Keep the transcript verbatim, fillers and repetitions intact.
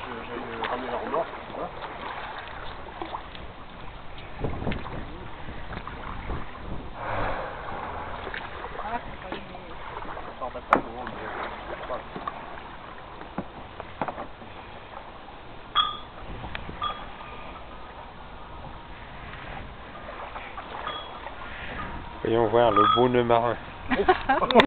j'allais ramener la remorque, voilà. Ah, c'est pas aimé. Ça va pas loin, mais voilà. Voyons voir le beau nœud marin.